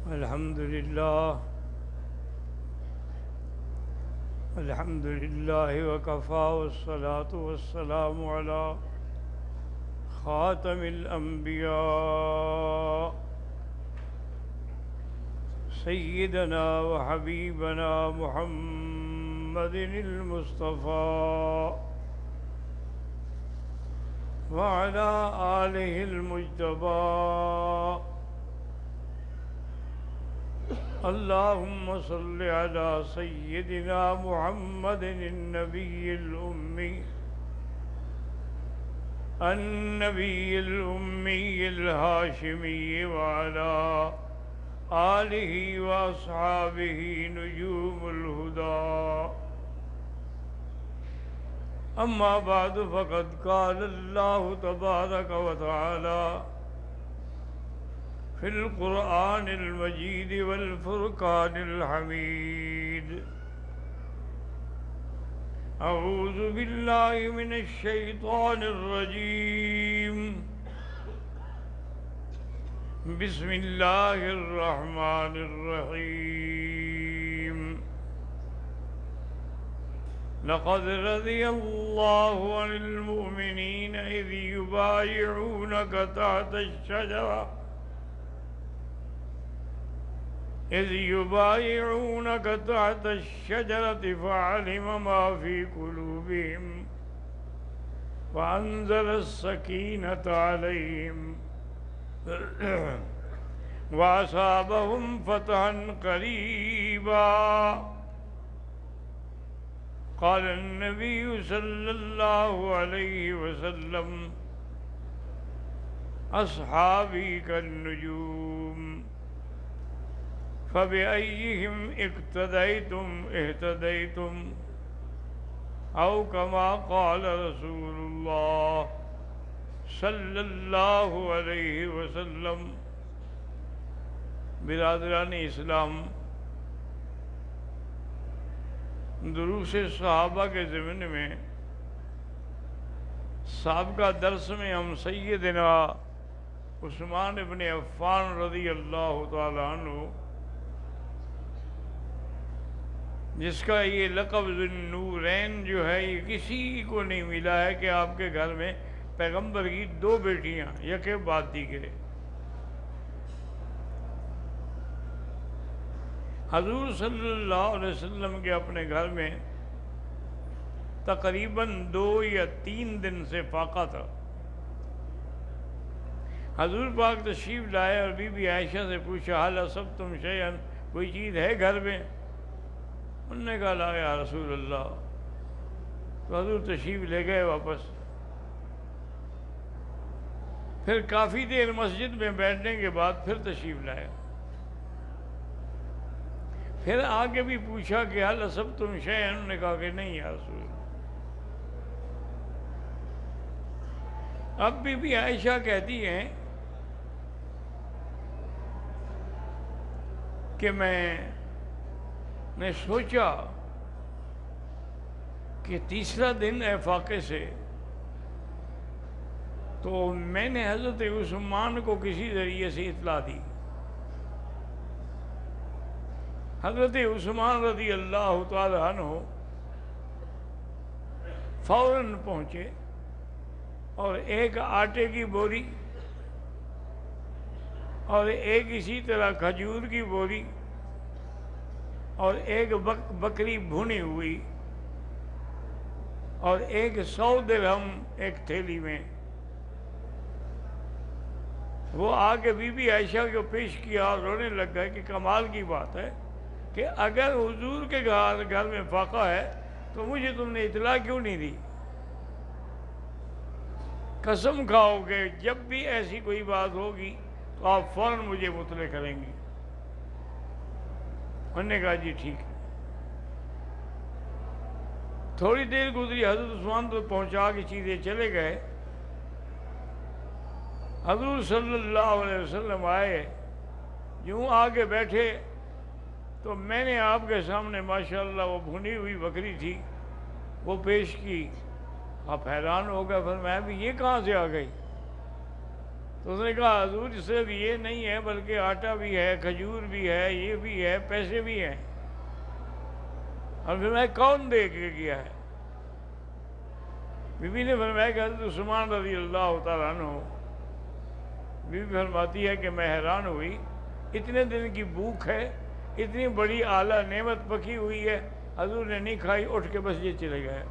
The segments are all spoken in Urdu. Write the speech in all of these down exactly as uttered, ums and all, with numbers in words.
الحمد لله الحمد لله وكفى والصلاة والسلام على خاتم الأنبياء سيدنا وحبيبنا محمد المصطفى وعلى آله المجتبى. اللهم صل على سيدنا محمد النبي الأمي النبي الأمي الهاشمي وعلى آله وأصحابه نجوم الهدى. أما بعد فقد قال الله تبارك وتعالى في القرآن المجيد والفرقان الحميد: أعوذ بالله من الشيطان الرجيم. بسم الله الرحمن الرحيم. لقد رضي الله عن المؤمنين إذ يبايعونك تحت الشجرة إذ يبايعونك تحت الشجرة فعلم ما في قلوبهم وأنزل السكينة عليهم وأصابهم فتحا قريبا. قال النبي صلى الله عليه وسلم: أصحابي كالنجوم فبأيهم اقتديتم اهتديتم، أو كما قال رسول الله صلی اللہ علیہ وسلم. برادران اسلام، دروس صحابہ کے ضمن میں سابقہ درس میں ہم سیدنا عثمان ابن عفان رضی اللہ تعالیٰ عنہ، جس کا یہ لقب ذوالنورین جو ہے یہ کسی کو نہیں ملا ہے کہ آپ کے گھر میں پیغمبر کی دو بیٹیاں یکے بعد دیگرے. حضور صلی اللہ علیہ وسلم کے اپنے گھر میں تقریباً دو یا تین دن سے فاقہ تھا. حضور پاک تشریف لائے اور بی بی عائشہ سے پوچھا: حل اصبتم شیئا، کوئی چیز ہے گھر میں؟ انہوں نے کہا: لا یا رسول اللہ. تو حضور تشریف لے گئے واپس. پھر کافی دیر مسجد میں بیٹھنے کے بعد پھر تشریف لائے. پھر آگے بھی پوچھا کہ حل اصبتم شیئا، انہوں نے کہا کہ نہیں یا رسول اللہ. اب بی بی عائشہ کہتی ہیں کہ میں نے سوچا کہ تیسرا دن ہے فاقے سے، تو میں نے حضرت عثمان کو کسی ذریعے سے اطلاع دی. حضرت عثمان رضی اللہ تعالیٰ عنہ فوراً پہنچے اور ایک آٹے کی بوری اور ایک اسی طرح کھجور کی بوری اور ایک بک بکری بھونی ہوئی اور ایک سو درہم ایک تھیلی میں، وہ آگے بی بی عائشہ کو پیش کیا اور رونے لگ گئے کہ کمال کی بات ہے کہ اگر حضور کے گھر گھر میں فاقہ ہے تو مجھے تم نے اطلاع کیوں نہیں دی؟ قسم کھاؤ کہ جب بھی ایسی کوئی بات ہوگی تو آپ فوراً مجھے مطلع کریں گی. انہوں نے کہا: جی ٹھیک ہے. تھوڑی دیر گزری، حضرت عثمان تو پہنچا کے چیزیں چلے گئے. حضور صلی اللہ علیہ وسلم آئے، یوں آگے بیٹھے تو میں نے آپ کے سامنے ماشاءاللہ وہ بھنی ہوئی بکری تھی وہ پیش کی. آپ حیران ہو گئے، فرمایا بھی یہ کہاں سے آ گئی؟ تو اس نے کہا حضور صرف یہ نہیں ہے بلکہ آٹا بھی ہے، کھجور بھی ہے، یہ بھی ہے، پیسے بھی ہیں۔ اور فرمایا کون دے کے گیا ہے؟ بی بی نے فرمایا کہ حضرت عثمان رضی اللہ تعالیٰ عنہ۔ بی بی فرماتی ہے کہ میں حیران ہوئی، اتنے دن کی بھوک ہے، اتنی بڑی اعلیٰ نعمت پکی ہوئی ہے، حضور نے نہیں کھائی، اٹھ کے بس یہ چلے گئے۔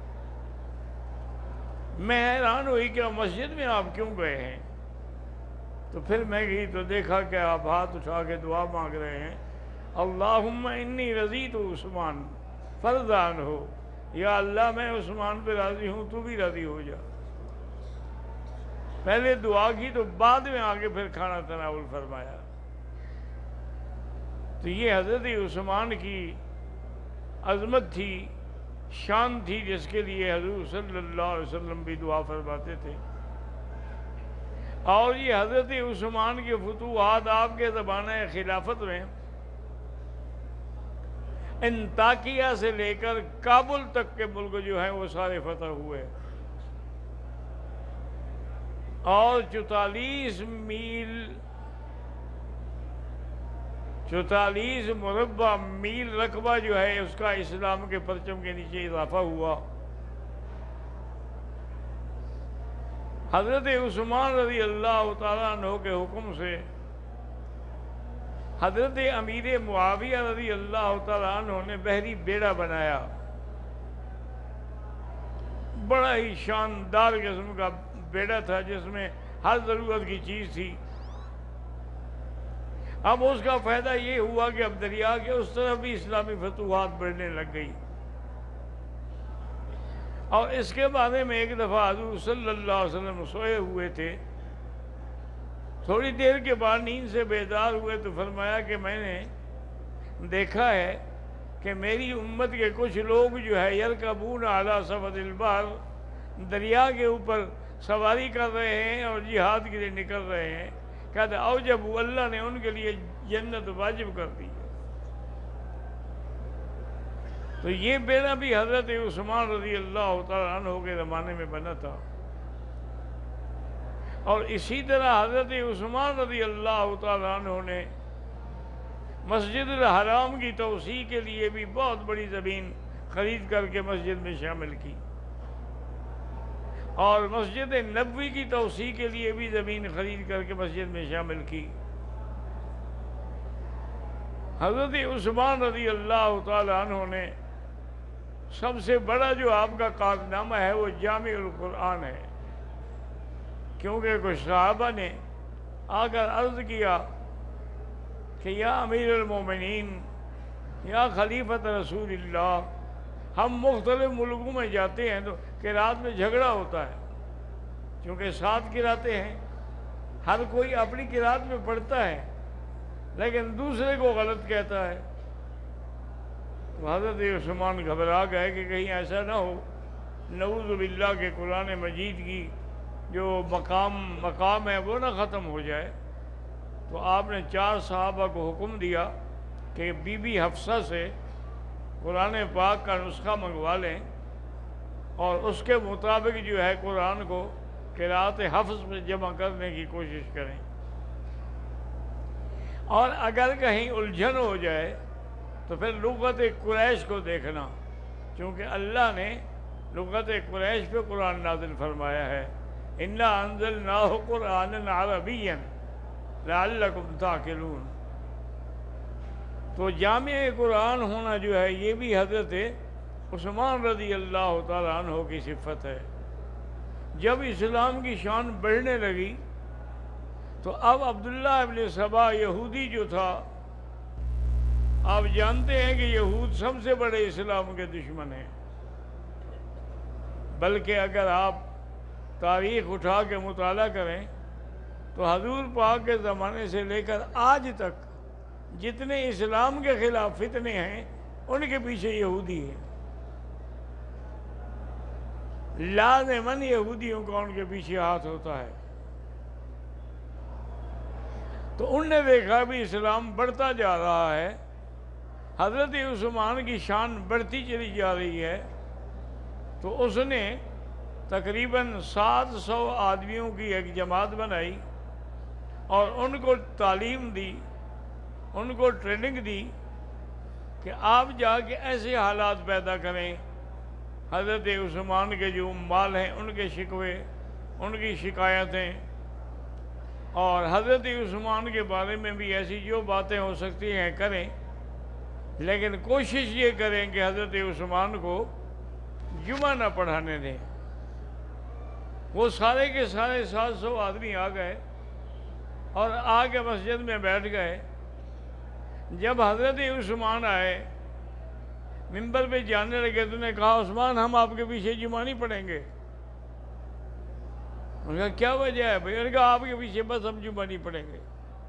میں حیران ہوئی کہ مسجد میں آپ کیوں گئے ہیں؟ تو پھر میں گئی تو دیکھا کہ آپ ہاتھ اٹھا کے دعا مانگ رہے ہیں، اللہم انی رضیت عثمان فرض عنہ، یا اللہ میں عثمان پہ راضی ہوں، تو بھی راضی ہو جا۔ پہلے دعا کی تو بعد میں آگے پھر کھانا تناول فرمایا۔ تو یہ حضرت عثمان کی عظمت تھی، شان تھی، جس کے لیے حضور صلی اللہ علیہ وسلم بھی دعا فرماتے تھے۔ اور یہ حضرت عثمان کے فتوحات آپ کے زمانہ خلافت میں انطاکیہ سے لے کر کابل تک کے ملک جو ہیں وہ سارے فتح ہوئے، اور چوتالیس میل چوتالیس مربع میل رقبہ جو ہے اس کا اسلام کے پرچم کے نیچے اضافہ ہوا۔ حضرت عثمان رضی اللہ تعالیٰ عنہ کے حکم سے حضرت امیر معاویہ رضی اللہ تعالیٰ عنہ نے بحری بیڑا بنایا، بڑا ہی شاندار قسم کا بیڑا تھا جس میں ہر ضرورت کی چیز تھی۔ اب اس کا فائدہ یہ ہوا کہ اب دریا کے اس طرف بھی اسلامی فتوحات بڑھنے لگ گئی۔ اور اس کے بارے میں ایک دفعہ حضور صلی اللہ علیہ وسلم سوئے ہوئے تھے، تھوڑی دیر کے بعد نیند سے بیدار ہوئے تو فرمایا کہ میں نے دیکھا ہے کہ میری امت کے کچھ لوگ جو ہے یرکبون علی سفد البحر، دریا کے اوپر سواری کر رہے ہیں اور جہاد کے لیے نکل رہے ہیں۔ کہتے او جب اللہ نے ان کے لیے جنت واجب کر دی۔ تو یہ بیڑا بھی حضرت عثمان رضی اللہ تعالیٰ عنہ کے زمانے میں بنا تھا۔ اور اسی طرح حضرت عثمان رضی اللہ تعالیٰ عنہ نے مسجد الحرام کی توسیع کے لیے بھی بہت بڑی زمین خرید کر کے مسجد میں شامل کی، اور مسجد نبوی کی توسیع کے لیے بھی زمین خرید کر کے مسجد میں شامل کی۔ حضرت عثمان رضی اللہ تعالیٰ عنہ نے سب سے بڑا جو آپ کا کارنامہ ہے وہ جامع القرآن ہے، کیونکہ کچھ صحابہ نے آ کر عرض کیا کہ یا امیر المومنین، یا خلیفۃ رسول اللہ، ہم مختلف ملکوں میں جاتے ہیں تو قرات میں جھگڑا ہوتا ہے، کیونکہ ساتھ قراتیں ہیں، ہر کوئی اپنی قرات میں پڑھتا ہے لیکن دوسرے کو غلط کہتا ہے۔ تو حضرت عثمان گھبرا گئے کہ کہیں ایسا نہ ہو نعوذ باللہ کہ قرآن مجید کی جو مقام مقام ہے وہ نہ ختم ہو جائے۔ تو آپ نے چار صحابہ کو حکم دیا کہ بی بی حفصہ سے قرآن پاک کا نسخہ منگوا لیں اور اس کے مطابق جو ہے قرآن کو قرأت حفظ میں جمع کرنے کی کوشش کریں، اور اگر کہیں الجھن ہو جائے تو پھر لغت قریش کو دیکھنا، چونکہ اللہ نے لغت قریش پہ قرآن نازل فرمایا ہے، اِنَّا أَنزَلْنَاهُ قُرْآنًا عَرَبِيًّا لَعَلَّكُمْ تَعْقِلُونَ۔ تو جامع قرآن ہونا جو ہے یہ بھی حضرت عثمان رضی اللہ تعالیٰ عنہ کی صفت ہے۔ جب اسلام کی شان بڑھنے لگی تو اب عبداللہ ابن سبا یہودی جو تھا، آپ جانتے ہیں کہ یہود سب سے بڑے اسلام کے دشمن ہیں، بلکہ اگر آپ تاریخ اٹھا کے مطالعہ کریں تو حضور پاک کے زمانے سے لے کر آج تک جتنے اسلام کے خلاف فتنے ہیں ان کے پیچھے یہودی ہیں، لازماً یہودیوں کا ان کے پیچھے ہاتھ ہوتا ہے۔ تو ان نے دیکھا بھی اسلام بڑھتا جا رہا ہے، حضرت عثمان کی شان بڑھتی چلی جا رہی ہے، تو اس نے تقریباً سات سو آدمیوں کی ایک جماعت بنائی اور ان کو تعلیم دی، ان کو ٹریننگ دی کہ آپ جا کے ایسے حالات پیدا کریں حضرت عثمان کے جو مال ہیں ان کے شکوے، ان کی شکایتیں، اور حضرت عثمان کے بارے میں بھی ایسی جو باتیں ہو سکتی ہیں کریں، لیکن کوشش یہ کریں کہ حضرت عثمان کو جمعہ نہ پڑھانے دیں۔ وہ سارے کے سارے سات سو آدمی آ گئے اور آ کے مسجد میں بیٹھ گئے۔ جب حضرت عثمان آئے منبر پہ جانے لگے تو نے کہا عثمان ہم آپ کے پیچھے جمعہ نہیں پڑھیں گے۔ انہوں نے کہا کیا وجہ ہے بھائی؟ انہوں نے کہا آپ کے پیچھے بس ہم جمعہ نہیں پڑھیں گے۔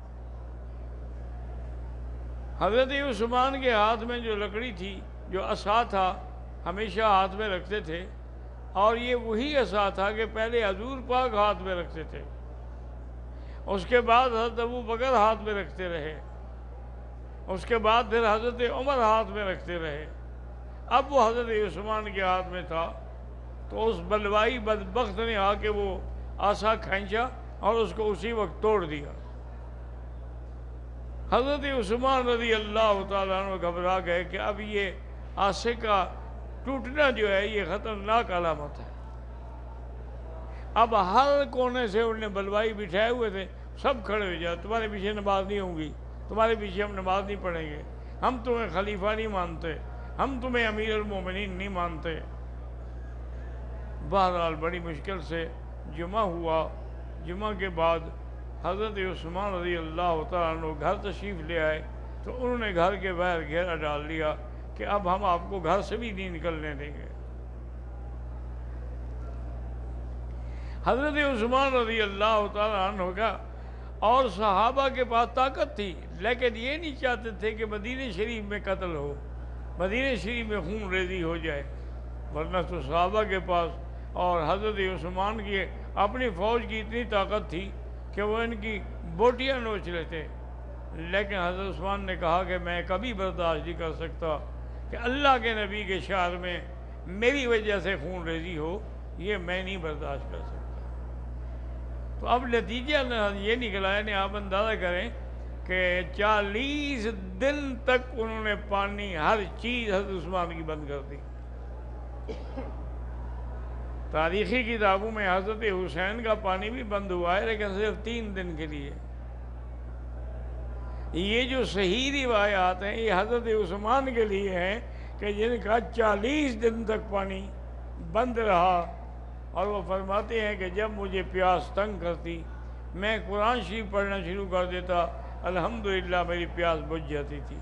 حضرت عثمان کے ہاتھ میں جو لکڑی تھی، جو عصا تھا، ہمیشہ ہاتھ میں رکھتے تھے، اور یہ وہی عصا تھا کہ پہلے حضور پاک ہاتھ میں رکھتے تھے، اس کے بعد حضرت ابو بکر ہاتھ میں رکھتے رہے، اس کے بعد پھر حضرت عمر ہاتھ میں رکھتے رہے، اب وہ حضرت عثمان کے ہاتھ میں تھا۔ تو اس بلوائی بدبخت نے آ کے وہ عصا کھینچا اور اس کو اسی وقت توڑ دیا۔ حضرت عثمان رضی اللہ تعالیٰ عنہ گھبرا گئے کہ اب یہ عصے کا ٹوٹنا جو ہے یہ خطرناک علامت ہے۔ اب ہر کونے سے انہوں نے بلوائی بٹھائے ہوئے تھے، سب کھڑے ہو جائے، تمہارے پیچھے نماز نہیں ہوں گی، تمہارے پیچھے ہم نماز نہیں پڑھیں گے، ہم تمہیں خلیفہ نہیں مانتے، ہم تمہیں امیر المومنین نہیں مانتے۔ بہرحال بڑی مشکل سے جمعہ ہوا۔ جمعہ کے بعد حضرت عثمان رضی اللہ تعالیٰ عنہ گھر تشریف لے آئے تو انہوں نے گھر کے باہر گھیرا ڈال لیا کہ اب ہم آپ کو گھر سے بھی نہیں نکلنے دیں گے۔ حضرت عثمان رضی اللہ تعالیٰ عنہ کا اور صحابہ کے پاس طاقت تھی، لیکن یہ نہیں چاہتے تھے کہ مدینہ شریف میں قتل ہو، مدینہ شریف میں خون ریزی ہو جائے، ورنہ تو صحابہ کے پاس اور حضرت عثمان کی اپنی فوج کی اتنی طاقت تھی کہ وہ ان کی بوٹیاں نوچ لیتے۔ لیکن حضرت عثمان نے کہا کہ میں کبھی برداشت نہیں کر سکتا کہ اللہ کے نبی کے شہر میں میری وجہ سے خون ریزی ہو، یہ میں نہیں برداشت کر سکتا۔ تو اب نتیجہ یہ نکلا، یعنی آپ اندازہ کریں کہ چالیس دن تک انہوں نے پانی ہر چیز حضرت عثمان کی بند کر دی۔ تاریخی کتابوں میں حضرت حسین کا پانی بھی بند ہوا ہے، لیکن صرف تین دن کے لیے۔ یہ جو صحیح روایات ہیں یہ حضرت عثمان کے لیے ہیں کہ جن کا چالیس دن تک پانی بند رہا، اور وہ فرماتے ہیں کہ جب مجھے پیاس تنگ کرتی میں قرآن شریف پڑھنا شروع کر دیتا، الحمدللہ میری پیاس بجھ جاتی تھی۔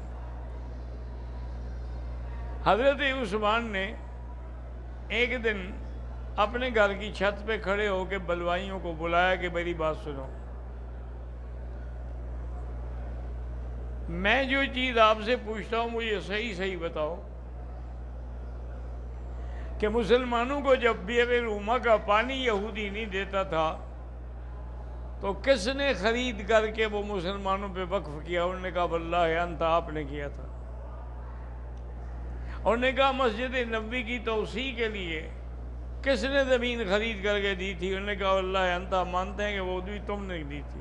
حضرت عثمان نے ایک دن اپنے گھر کی چھت پہ کھڑے ہو کے بلوائیوں کو بلایا کہ میری بات سنو، میں جو چیز آپ سے پوچھتا ہوں مجھے صحیح صحیح بتاؤ کہ مسلمانوں کو جب بئر روما کا پانی یہودی نہیں دیتا تھا تو کس نے خرید کر کے وہ مسلمانوں پہ وقف کیا؟ انہوں نے کہا واللہ انت، آپ نے کیا تھا۔ انہوں نے کہا مسجد نبوی کی توسیع کے لیے کس نے زمین خرید کر کے دی تھی؟ انہوں نے کہا واللہ انت، مانتے ہیں کہ وہ بھی تم نے دی تھی۔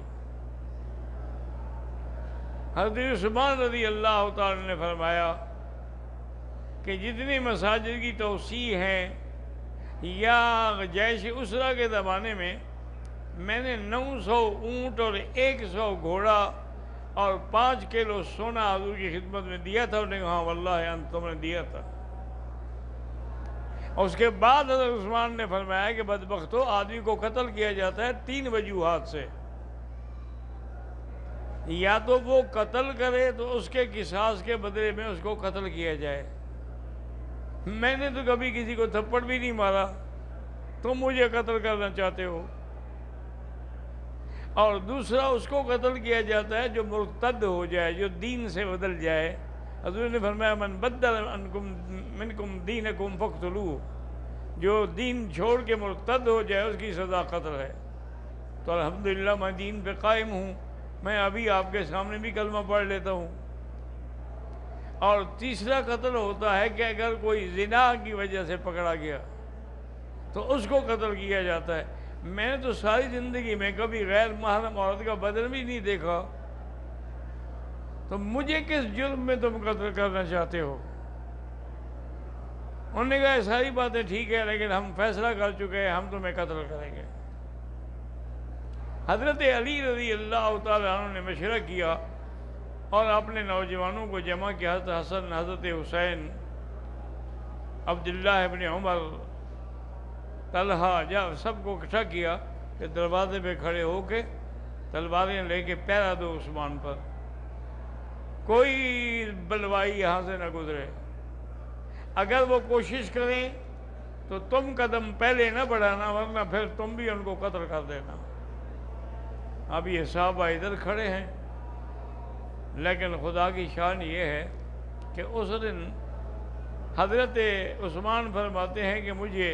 حضرت عثمان رضی اللہ تعالی نے فرمایا کہ جتنی مساجد کی توسیع ہیں، یا جیش اسرا کے زمانے میں میں نے نو سو اونٹ اور ایک سو گھوڑا اور پانچ کلو سونا حضور کی خدمت میں دیا تھا۔ انہوں نے کہا ہاں واللہ انت، تم نے دیا تھا۔ اس کے بعد حضرت عثمان نے فرمایا کہ بدبختو، آدمی کو قتل کیا جاتا ہے تین وجوہات سے، یا تو وہ قتل کرے تو اس کے قصاص کے بدلے میں اس کو قتل کیا جائے۔ میں نے تو کبھی کسی کو تھپڑ بھی نہیں مارا، تم مجھے قتل کرنا چاہتے ہو۔ اور دوسرا اس کو قتل کیا جاتا ہے جو مرتد ہو جائے، جو دین سے بدل جائے۔ حضور نے فرمایا من بدل انکم منکم دینکم فقتلوہ، جو دین چھوڑ کے مرتد ہو جائے اس کی سزا قتل ہے۔ تو الحمدللہ میں دین پہ قائم ہوں، میں ابھی آپ کے سامنے بھی کلمہ پڑھ لیتا ہوں۔ اور تیسرا قتل ہوتا ہے کہ اگر کوئی زنا کی وجہ سے پکڑا گیا تو اس کو قتل کیا جاتا ہے۔ میں نے تو ساری زندگی میں کبھی غیر محرم عورت کا بدن بھی نہیں دیکھا، تو مجھے کس جرم میں تم قتل کرنا چاہتے ہو؟ انہوں نے کہا ساری باتیں ٹھیک ہے، لیکن ہم فیصلہ کر چکے ہیں، ہم تمہیں قتل کریں گے۔ حضرت علی رضی اللہ تعالیٰ عنہ نے مشورہ کیا اور اپنے نوجوانوں کو جمع کیا، حضرت حسن، حضرت حسین، عبداللہ ابن عمر، طلحہ، جب سب کو اکٹھا کیا کہ دروازے پہ کھڑے ہو کے تلواریں لے کے پہرا دو عثمان پر، کوئی بلوائی یہاں سے نہ گزرے، اگر وہ کوشش کریں تو تم قدم پہلے نہ بڑھانا، ورنہ پھر تم بھی ان کو قتل کر دینا۔ اب یہ صحابہ ادھر کھڑے ہیں، لیکن خدا کی شان یہ ہے کہ اس دن حضرت عثمان فرماتے ہیں کہ مجھے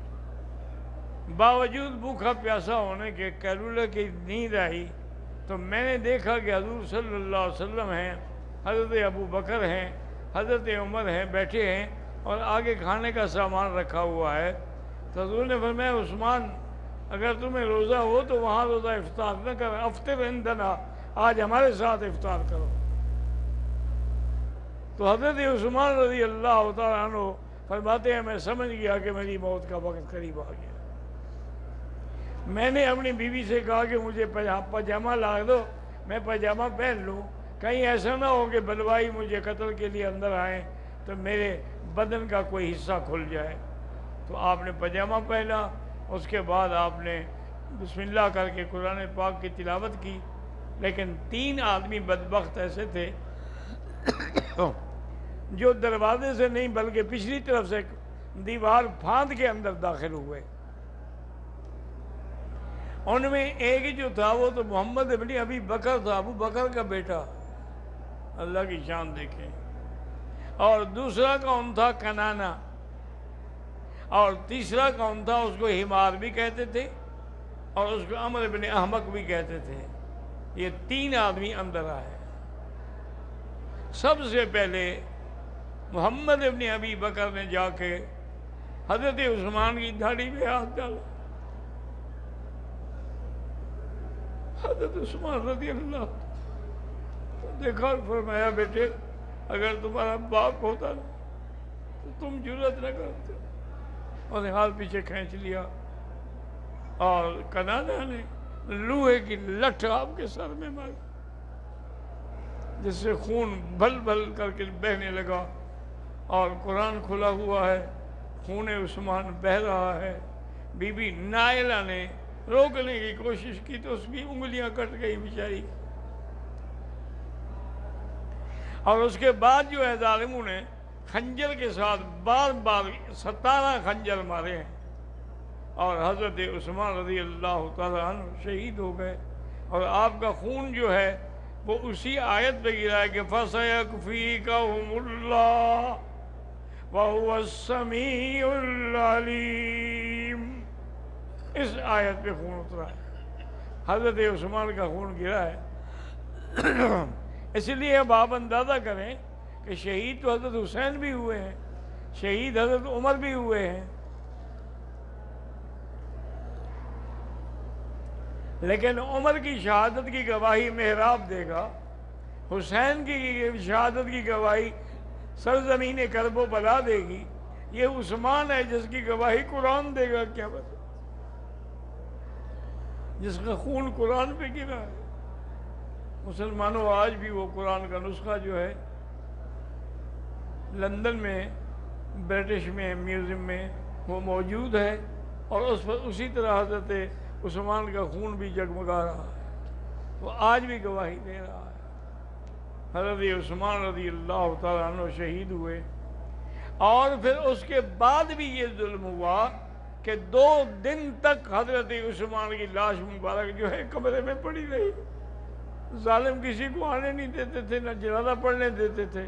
باوجود بھوکا پیاسا ہونے کے قیلولہ کی نیند آئی، تو میں نے دیکھا کہ حضور صلی اللہ علیہ وسلم ہیں، حضرت ابو بکر ہیں، حضرت عمر ہیں، بیٹھے ہیں اور آگے کھانے کا سامان رکھا ہوا ہے۔ تو حضور نے فرمایا عثمان، اگر تمہیں روزہ ہو تو وہاں روزہ افطار نہ کر، افطر عندنا، آج ہمارے ساتھ افطار کرو۔ تو حضرت عثمان رضی اللہ تعالیٰ عنہ فرماتے ہیں میں سمجھ گیا کہ میری موت کا وقت قریب آ گیا۔ میں نے اپنی بیوی سے کہا کہ مجھے پاجامہ لا دو، میں پاجامہ پہن لوں، کہیں ایسا نہ ہو کہ بلوائی مجھے قتل کے لیے اندر آئیں تو میرے بدن کا کوئی حصہ کھل جائے۔ تو آپ نے پاجامہ پہنا، اس کے بعد آپ نے بسم اللہ کر کے قرآن پاک کی تلاوت کی، لیکن تین آدمی بدبخت ایسے تھے جو دروازے سے نہیں بلکہ پچھلی طرف سے دیوار پھاند کے اندر داخل ہوئے۔ ان میں ایک جو تھا وہ تو محمد ابن ابی بکر تھا، ابو بکر کا بیٹا، اللہ کی شان دیکھیں، اور دوسرا کون تھا؟ کنانا، اور تیسرا کون تھا؟ اس کو حمار بھی کہتے تھے اور اس کو عمر ابن احمق بھی کہتے تھے۔ یہ تین آدمی اندر آئے۔ سب سے پہلے محمد ابن ابی بکر نے جا کے حضرت عثمان کی داڑھی پہ ہاتھ ڈالا۔ حضرت عثمان رضی اللہ دیکھا اور فرمایا بیٹے اگر تمہارا باپ ہوتا نا تو تم جرأت نہ کرتے۔ اور ہاتھ پیچھے کھینچ لیا اور کنانا نے لوہے کی لٹھ آپ کے سر میں ماری، جس سے خون بھل بھل کر کے بہنے لگا، اور قرآن کھلا ہوا ہے، خون عثمان بہہ رہا ہے۔ بی بی نائلہ نے روکنے کی کوشش کی تو اس کی انگلیاں کٹ گئی بیچاری، اور اس کے بعد جو ہے ظالموں نے خنجر کے ساتھ بار بار ستارہ خنجر مارے ہیں، اور حضرت عثمان رضی اللہ تعالیٰ عنہ شہید ہو گئے۔ اور آپ کا خون جو ہے وہ اسی آیت پہ گرا ہے کہ فَسَيَكْفِيكَهُمُ اللَّهُ وَهُوَ السَّمِيعُ الْعَلِيمُ، اس آیت پہ خون اترا ہے، حضرت عثمان کا خون گرا ہے۔ اس لیے اب آپ اندازہ کریں کہ شہید تو حضرت حسین بھی ہوئے ہیں، شہید حضرت عمر بھی ہوئے ہیں، لیکن عمر کی شہادت کی گواہی محراب دے گا، حسین کی شہادت کی گواہی سرزمین کرب و بلا دے گی، یہ عثمان ہے جس کی گواہی قرآن دے گا، کیا بتا، جس کا خون قرآن پہ گرا ہے۔ مسلمانوں آج بھی وہ قرآن کا نسخہ جو ہے لندن میں برٹش میں میوزیم میں وہ موجود ہے، اور اس پر اسی طرح حضرت عثمان کا خون بھی جگمگا رہا ہے، وہ آج بھی گواہی دے رہا ہے۔ حضرت عثمان رضی اللہ تعالیٰ عنہ شہید ہوئے، اور پھر اس کے بعد بھی یہ ظلم ہوا کہ دو دن تک حضرت عثمان کی لاش مبارک جو ہے کمرے میں پڑی رہی، ظالم کسی کو آنے نہیں دیتے تھے، نہ جنازہ پڑھنے دیتے تھے۔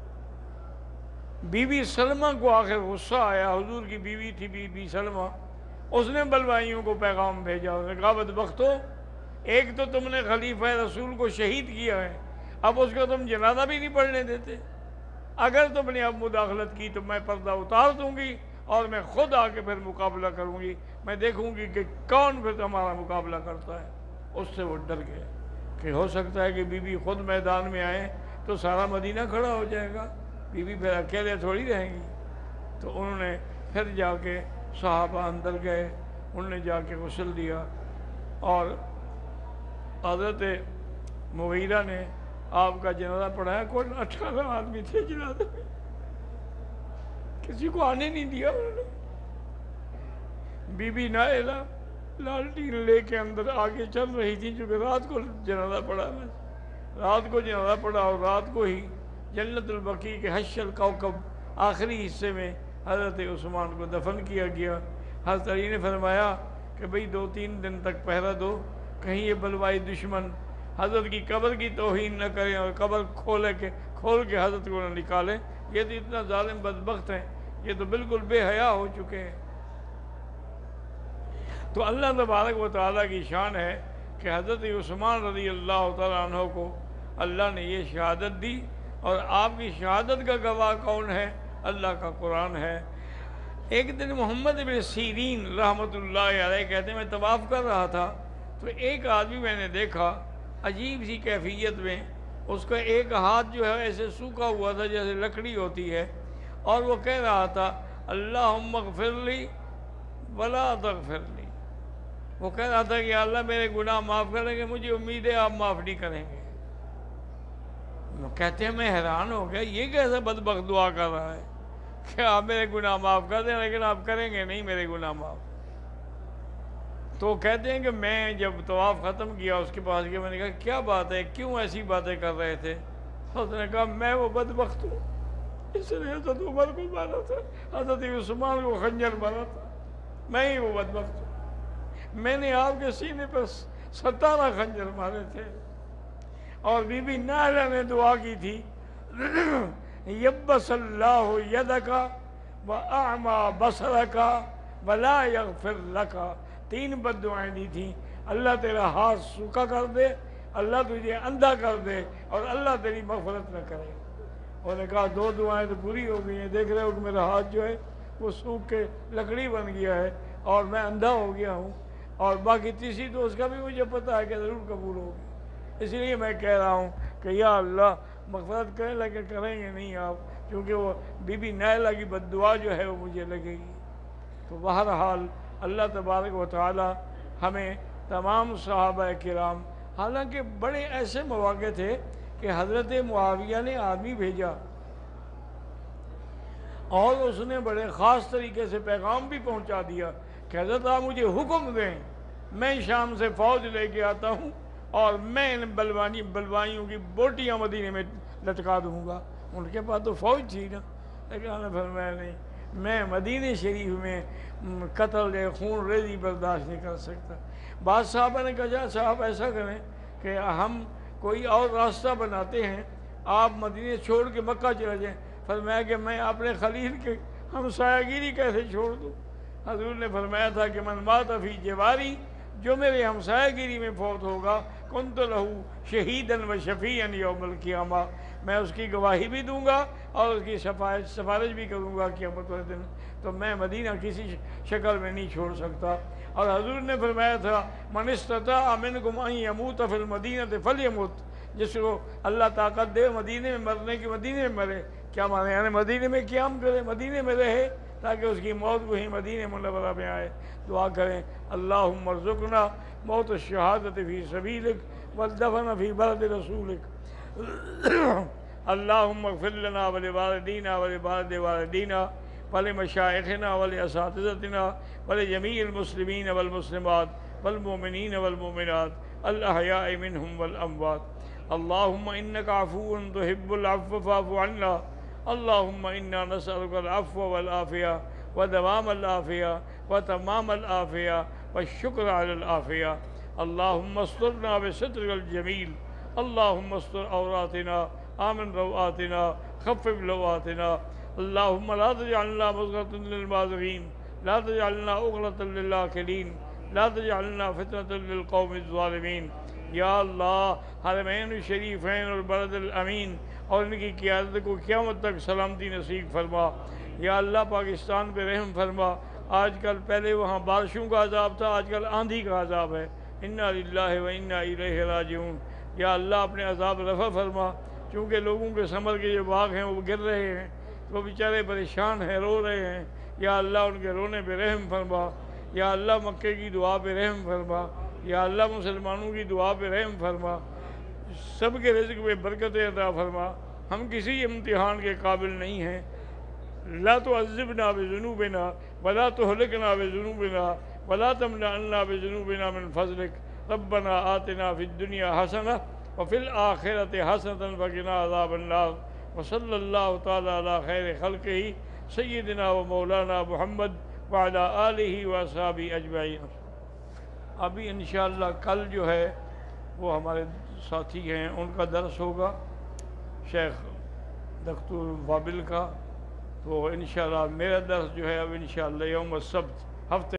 بی بی سلمہ کو آخر غصہ آیا، حضور کی بیوی تھی بی بی سلمہ، اس نے بلوائیوں کو پیغام بھیجا، اس نے کہا بدبختو، ایک تو تم نے خلیفہ رسول کو شہید کیا ہے، اب اس کو تم جنازہ بھی نہیں پڑھنے دیتے، اگر تم نے اب مداخلت کی تو میں پردہ اتار دوں گی اور میں خود آ کے پھر مقابلہ کروں گی، میں دیکھوں گی کہ کون پھر ہمارا مقابلہ کرتا ہے۔ اس سے وہ ڈر گئے کہ ہو سکتا ہے کہ بی بی خود میدان میں آئیں تو سارا مدینہ کھڑا ہو جائے گا، بی بی پھر اکیلے تھوڑی رہیں گی۔ تو انہوں نے پھر جا کے صحابہ اندر گئے، انہوں نے جا کے غسل دیا، اور حضرت مغیرہ نے آپ کا جنازہ پڑھایا۔ کوئی اٹھارہ آدمی تھے جنازے میں، کسی کو آنے نہیں دیا انہوں نے۔ بی بی نائلہ لالٹین لے کے اندر آگے چل رہی تھی، چونکہ رات کو جنازہ پڑھا، میں رات کو جنازہ پڑھا، اور رات کو ہی جنت البقیع کے حش الکوکب آخری حصے میں حضرت عثمان کو دفن کیا گیا۔ حضرت علی نے فرمایا کہ بھئی دو تین دن تک پہرا دو، کہیں یہ بلوائی دشمن حضرت کی قبر کی توہین نہ کریں اور قبر کھولے کے کھول کے حضرت کو نہ نکالیں۔ یہ تو اتنا ظالم بدبخت ہیں، یہ تو بالکل بے حیا ہو چکے ہیں۔ تو اللہ تبارک و تعالیٰ کی شان ہے کہ حضرت عثمان رضی اللہ تعالیٰ عنہ کو اللہ نے یہ شہادت دی، اور آپ کی شہادت کا گواہ کون ہے؟ اللہ کا قرآن ہے۔ ایک دن محمد بن سیرین رحمۃ اللہ علیہ کہتے ہیں میں طواف کر رہا تھا، تو ایک آدمی میں نے دیکھا عجیب سی کیفیت میں، اس کا ایک ہاتھ جو ہے ایسے سوکھا ہوا تھا جیسے لکڑی ہوتی ہے، اور وہ کہہ رہا تھا اللہم اغفر لی ولا تغفر لی۔ وہ کہہ رہا تھا کہ اللہ میرے گناہ معاف کریں گے، مجھے امید ہے آپ معاف نہیں کریں گے۔ وہ کہتے ہیں میں حیران ہو گیا، یہ کیسا بدبخت دعا کر رہا ہے کہ آپ میرے گناہ معاف کر دیں، لیکن آپ کریں گے نہیں میرے گناہ معاف۔ تو کہتے ہیں کہ میں جب طواف ختم کیا اس کے پاس گیا، میں نے کہا کیا بات ہے، کیوں ایسی باتیں کر رہے تھے؟ اس نے کہا میں وہ بدبخت ہوں، اس نے حضرت عمر کو مارا تھا، حضرت عثمان کو خنجر مارا تھا، میں ہی وہ بدبخت ہوں، میں نے آپ کے سینے پر ستارہ خنجر مارے تھے۔ اور بی بی نائلہ نے دعا کی تھی یبس اللہ یدک واعمی بصرک ولا یغفر لک، تین بد دعائیں دی تھیں، اللہ تیرا ہاتھ سوکھا کر دے، اللہ تجھے اندھا کر دے، اور اللہ تیری مغفرت نہ کرے۔ انہوں نے کہا دو دعائیں تو پوری ہو گئی ہیں، دیکھ رہے ہو کہ میرا ہاتھ جو ہے وہ سوکھ کے لکڑی بن گیا ہے اور میں اندھا ہو گیا ہوں، اور باقی تیسری تو اس کا بھی مجھے پتہ ہے کہ ضرور قبول ہوگی۔ اس لیے میں کہہ رہا ہوں کہ یا اللہ مغفرت کریں، لیکن کریں گے نہیں آپ، کیونکہ وہ بی بی نائلہ کی بد دعا جو ہے وہ مجھے لگے گی۔ تو بہرحال اللہ تبارک و تعالی ہمیں تمام صحابہ کرام، حالانکہ بڑے ایسے مواقع تھے کہ حضرت معاویہ نے آدمی بھیجا اور اس نے بڑے خاص طریقے سے پیغام بھی پہنچا دیا کہ حضرت آپ مجھے حکم دیں، میں شام سے فوج لے کے آتا ہوں اور میں ان بلوانی بلوائیوں کی بوٹیاں مدینے میں لٹکا دوں گا۔ ان کے پاس تو فوج تھی نا، لیکن انہوں نے فرمایا نہیں، میں مدینہ شریف میں قتل یا خون ریزی برداشت نہیں کر سکتا۔ بعض صحابہ نے کہا صاحب ایسا کریں کہ ہم کوئی اور راستہ بناتے ہیں، آپ مدینہ چھوڑ کے مکہ چلے جائیں۔ فرمایا کہ میں اپنے خلیل کے ہمسایہ گیری کیسے چھوڑ دوں؟ حضور نے فرمایا تھا کہ من مات فی جواری، جو میرے ہمسایہ گیری میں فوت ہوگا کنت لہو شہیدن و شفیعن یوم القیامہ، میں اس کی گواہی بھی دوں گا اور اس کی شفاعت سفارش بھی کروں گا قیامت والے دن۔ تو میں مدینہ کسی شکل میں نہیں چھوڑ سکتا۔ اور حضور نے فرمایا تھا من استطاع منکم ان یموت فی المدینہ فلیمت، جس کو اللہ طاقت دے مدینے میں مرنے کی مدینے میں مرے۔ کیا مانے؟ یعنی مدینے میں قیام کرے، مدینے میں رہے تاکہ اس کی موت وہی مدینہ منورہ میں آئے۔ دعا کریں اللہم ارزقنا موت الشہادت فی سبیلک والدفن فی بلد رسولک۔ اللہم اغفر لنا ولوالدینا ولوالد والدینا ولمشائخنا ولاساتذتنا ولجمیع المسلمین والمسلمات والمؤمنین والمؤمنات الاحیاء منہم والاموات۔ اللہم انکا عفو تحب العفو فاعف عنا۔ اللہم انا نسألک العفو والعافیہ ودوام العافیہ وتمام العافیہ والشکر علی العافیہ۔ اللہم استرنا بسترک الجمیل، اللہم استر عوراتنا، آمن روآتنا، خفف لواتنا۔ اللہم لا تجعلنا مضغة للماضغین، لا تجعلنا عقدة للآکلین، لا تجعلنا فتنة للقوم الظالمین۔ یا اللہ حرمین شریفین اور بلد الامین اور ان کی قیادت کو قیامت تک سلامتی نصیب فرما۔ یا اللہ پاکستان پہ رحم فرما، آج کل پہلے وہاں بارشوں کا عذاب تھا، آج کل آندھی کا عذاب ہے۔ انا للہ و انا الیہ راجعون۔ یا اللہ اپنے عذاب رفع فرما، چونکہ لوگوں کے ثمر کے جو باغ ہیں وہ گر رہے ہیں، وہ بیچارے پریشان ہیں، رو رہے ہیں۔ یا اللہ ان کے رونے پہ رحم فرما، یا اللہ مکے کی دعا پہ رحم فرما، یا اللہ مسلمانوں کی دعا پہ رحم فرما، سب کے رزق میں برکت عطا فرما۔ ہم کسی امتحان کے قابل نہیں ہیں۔ لا تعذبنا بذنوبنا ولا تهلكنا بذنوبنا ولا تمنعنا بذنوبنا من فضلك ربنا آتنا في الدنيا حسنة وفي الآخرة حسنة وقنا عذاب النار وصلى الله تعالى على خير خلقه سيدنا ومولانا محمد وعلى آلہ وصحبہ اجمعین۔ ابھی انشاءاللہ کل جو ہے وہ ہمارے ساتھی ہیں، ان کا درس ہوگا شیخ دکتور وابل کا، تو انشاءاللہ میرا درس جو ہے اب انشاءاللہ یوم السبت ہفتے